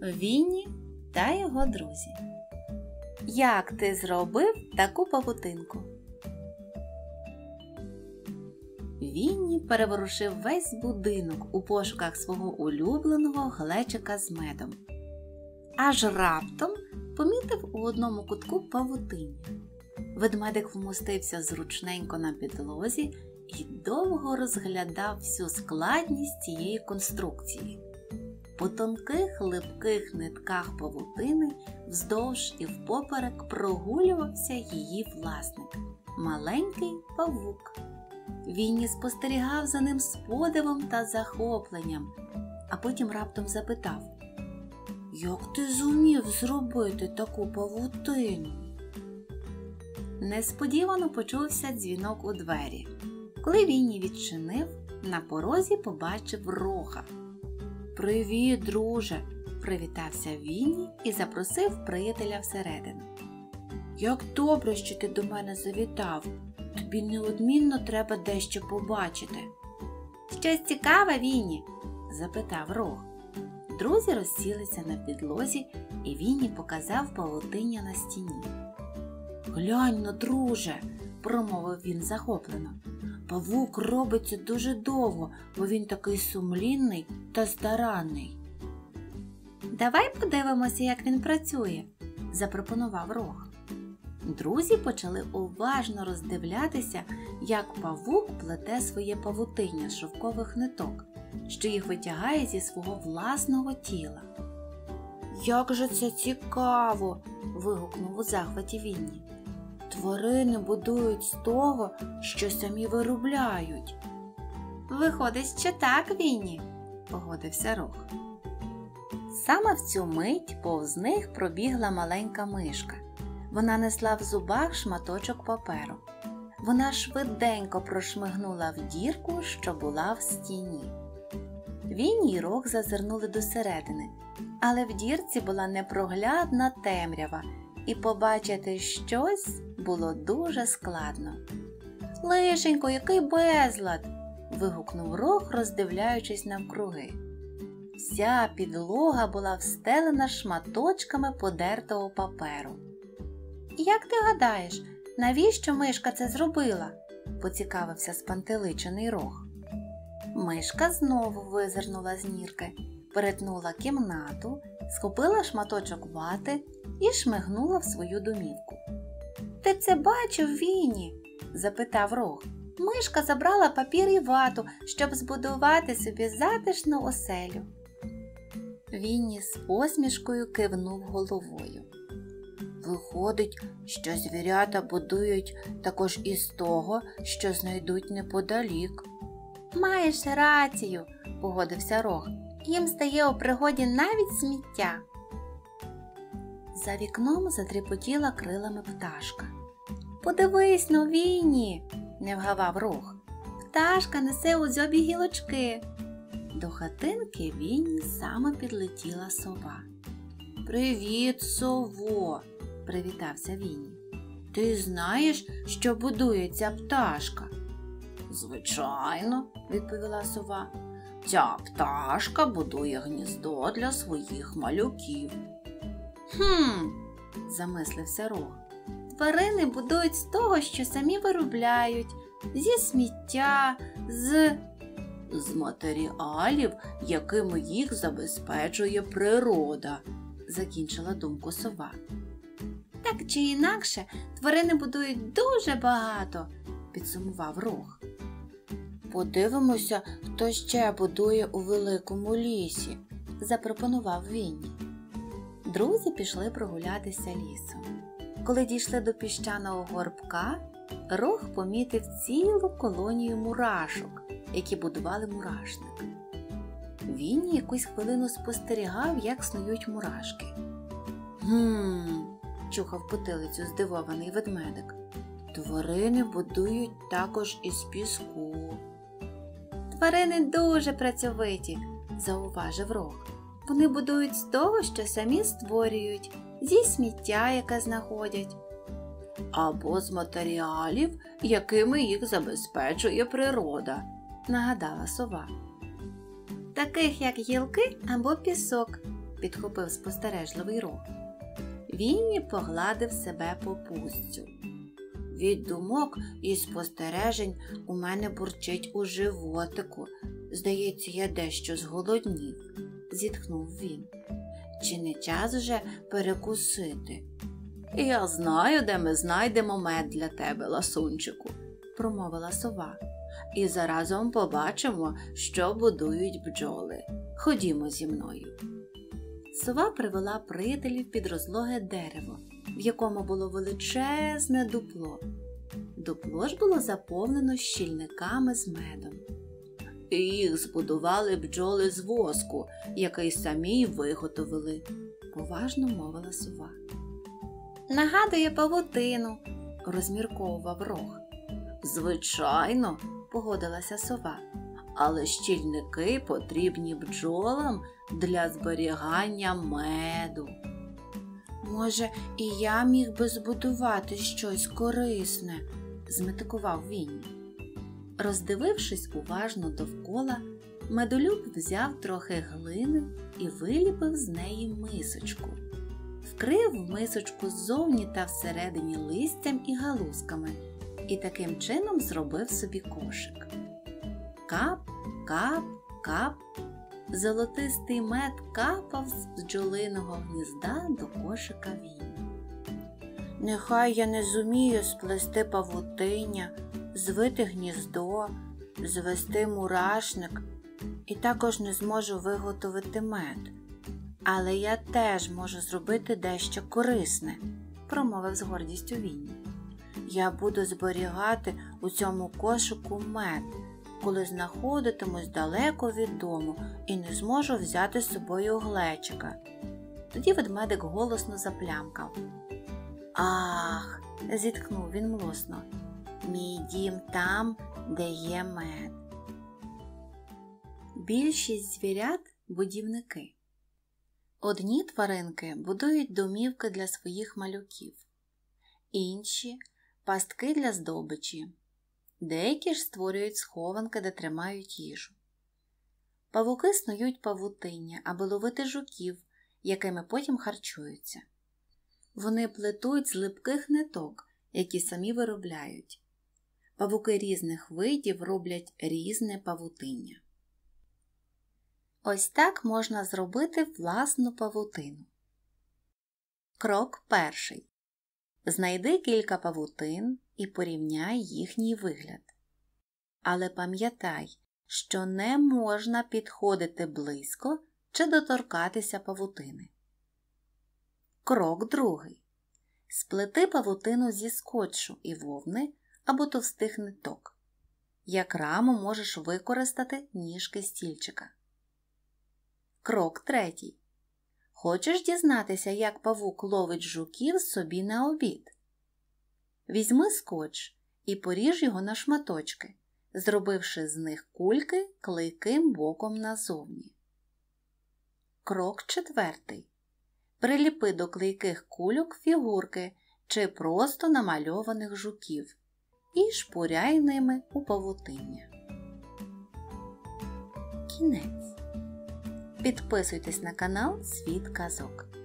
Вінні та його друзі. Як ти зробив таку павутинку? Вінні переворушив весь будинок у пошуках свого улюбленого глечика з медом. Аж раптом помітив у одному кутку павутиння. Ведмедик вмостився зручненько на підлозі і довго розглядав всю складність цієї конструкції. По тонких липких нитках павутини вздовж і впоперек прогулювався її власник – маленький павук. Вінні спостерігав за ним з подивом та захопленням, а потім раптом запитав: «Як ти зумів зробити таку павутину?» Несподівано почувся дзвінок у двері. Коли Вінні відчинив, на порозі побачив Рога. «Привіт, друже!» – привітався Вінні і запросив приятеля всередину. «Як добре, що ти до мене завітав! Тобі неодмінно треба дещо побачити!» «Щось цікаве, Вінні?» – запитав Рог. Друзі розсілися на підлозі, і Вінні показав павутиння на стіні. «Глянь-но, друже!» – промовив він захоплено. «Павук робиться дуже довго, бо він такий сумлінний та старанний». «Давай подивимося, як він працює», – запропонував Рог. Друзі почали уважно роздивлятися, як павук плете своє павутиння з шовкових ниток, що їх витягає зі свого власного тіла. «Як же це цікаво!» – вигукнув у захваті Вінні. «Тварини будують з того, що самі виробляють». «Виходить, що так, Вінні», – погодився Рог. Саме в цю мить повз них пробігла маленька мишка. Вона несла в зубах шматочок паперу. Вона швиденько прошмигнула в дірку, що була в стіні. Вінні й Рог зазирнули досередини, але в дірці була непроглядна темрява, і побачити щось було дуже складно. «Лишенько, який безлад!» – вигукнув Рог, роздивляючись навкруги. Вся підлога була встелена шматочками подертого паперу. «Як ти гадаєш, навіщо мишка це зробила?» – поцікавився спантеличений Рог. Мишка знову визирнула з нірки, перетнула кімнату, схопила шматочок вати і шмигнула в свою домівку. «Ти це бачив, Вінні?» – запитав Рог. «Мишка забрала папір і вату, щоб збудувати собі затишну оселю». Вінні з посмішкою кивнув головою. «Виходить, що звірята будують також із того, що знайдуть неподалік». «Маєш рацію», – погодився Рог. «Їм стає у пригоді навіть сміття». За вікном затріпотіла крилами пташка. «Подивись-но, Вінні!» – не вгавав Рог. «Пташка несе у дзьобі гілочки». До хатинки Вінні саме підлетіла сова. «Привіт, сово!» – привітався Вінні. «Ти знаєш, що будує ця пташка?» «Звичайно», – відповіла сова. «Ця пташка будує гніздо для своїх малюків». Замислився Рог. «Тварини будують з того, що самі виробляють, зі сміття, з матеріалів, якими їх забезпечує природа», – закінчила думку сова. «Так чи інакше, тварини будують дуже багато», – підсумував Рог. «Подивимося, хто ще будує у великому лісі», – запропонував Вінні. Друзі пішли прогулятися лісом. Коли дійшли до піщаного горбка, Рог помітив цілу колонію мурашок, які будували мурашник. Вінні якусь хвилину спостерігав, як снують мурашки. Чухав потилицю здивований ведмедик. «Тварини будують також із піску». «Тварини дуже працьовиті», – зауважив Рог. «Вони будують з того, що самі створюють, зі сміття, яке знаходять». «Або з матеріалів, якими їх забезпечує природа», – нагадала сова. «Таких, як гілки або пісок», підхопив спостережливий Рог. Вінні погладив себе по пузцю. Від думок і спостережень у мене бурчить у животику. Здається, я дещо зголоднів, зітхнув він. Чи не час вже перекусити? Я знаю, де ми знайдемо мед для тебе, ласунчику, промовила сова. І заразом побачимо, що будують бджоли. Ходімо зі мною. Сова привела приятелів під розлоге дерево, в якому було величезне дупло. Дупло ж було заповнено щільниками з медом. І їх збудували бджоли з воску, який самі й виготовили, поважно мовила сова. Нагадує павутину, розмірковував Рог. Звичайно, погодилася сова, але щільники потрібні бджолам для зберігання меду. Може, і я міг би збудувати щось корисне, зметикував Вінні. Роздивившись уважно довкола, медолюб взяв трохи глини і виліпив з неї мисочку. Вкрив мисочку ззовні та всередині листям і галузками і таким чином зробив собі кошик. Кап, кап, кап. Золотистий мед капав з бджолиного гнізда до кошика Вінні. Нехай я не зумію сплести павутиння, звити гніздо, звести мурашник і також не зможу виготовити мед. Але я теж можу зробити дещо корисне, промовив з гордістю Вінні. Я буду зберігати у цьому кошику мед, коли знаходитимусь далеко від дому і не зможу взяти з собою глечика. Тоді ведмедик голосно заплямкав. Ах, зітхнув він млосно, мій дім там, де є мед. Більшість звірят – будівники. Одні тваринки будують домівки для своїх малюків, інші – пастки для здобичі. Деякі ж створюють схованки, де тримають їжу. Павуки снують павутиння, аби ловити жуків, якими потім харчуються. Вони плетуть з липких ниток, які самі виробляють. Павуки різних видів роблять різне павутиння. Ось так можна зробити власну павутину. Крок перший. Знайди кілька павутин і порівняй їхній вигляд. Але пам'ятай, що не можна підходити близько чи доторкатися павутини. Крок другий. Сплети павутину зі скотчу і вовни або товстих ниток. Як раму можеш використати ніжки стільчика. Крок третій. Хочеш дізнатися, як павук ловить жуків собі на обід? Візьми скотч і поріж його на шматочки, зробивши з них кульки клейким боком назовні. Крок четвертий. Приліпи до клейких кульок фігурки чи просто намальованих жуків і шпуряй ними у павутиння. Кінець. Підписуйтесь на канал Світ казок.